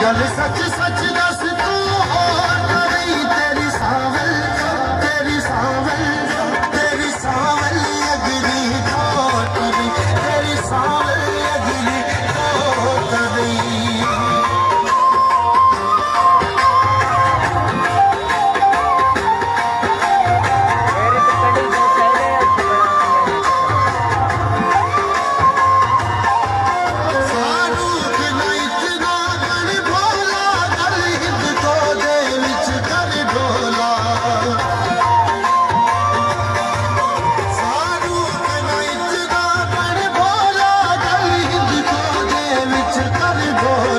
گل سچ سچ دس تو اور نہیں تیری ساول تیری ساول تیری ساول اگلی ٹوٹ گئی تیری ساول اگلی ٹوٹ گئی Oh